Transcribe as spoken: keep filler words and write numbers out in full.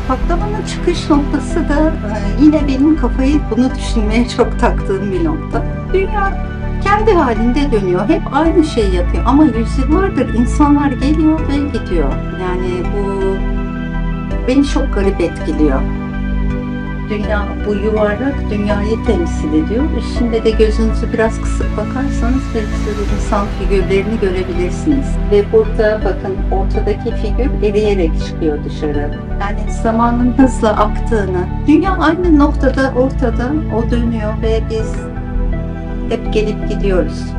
Patlamanın çıkış noktası da e, yine benim kafayı bunu düşünmeye çok taktığım bir nokta. Dünya kendi halinde dönüyor. Hep aynı şeyi yapıyor. Ama yüzyıllardır insanlar geliyor ve gidiyor. Yani bu beni çok garip etkiliyor. Dünya, bu yuvarlak dünyayı temsil ediyor. Üstünde de gözünüzü biraz kısıp bakarsanız bir sürü insan figürlerini görebilirsiniz. Ve burada bakın ortadaki figür eriyerek çıkıyor dışarı. Yani zamanın hızla aktığını, dünya aynı noktada ortada, o dönüyor ve biz hep gelip gidiyoruz.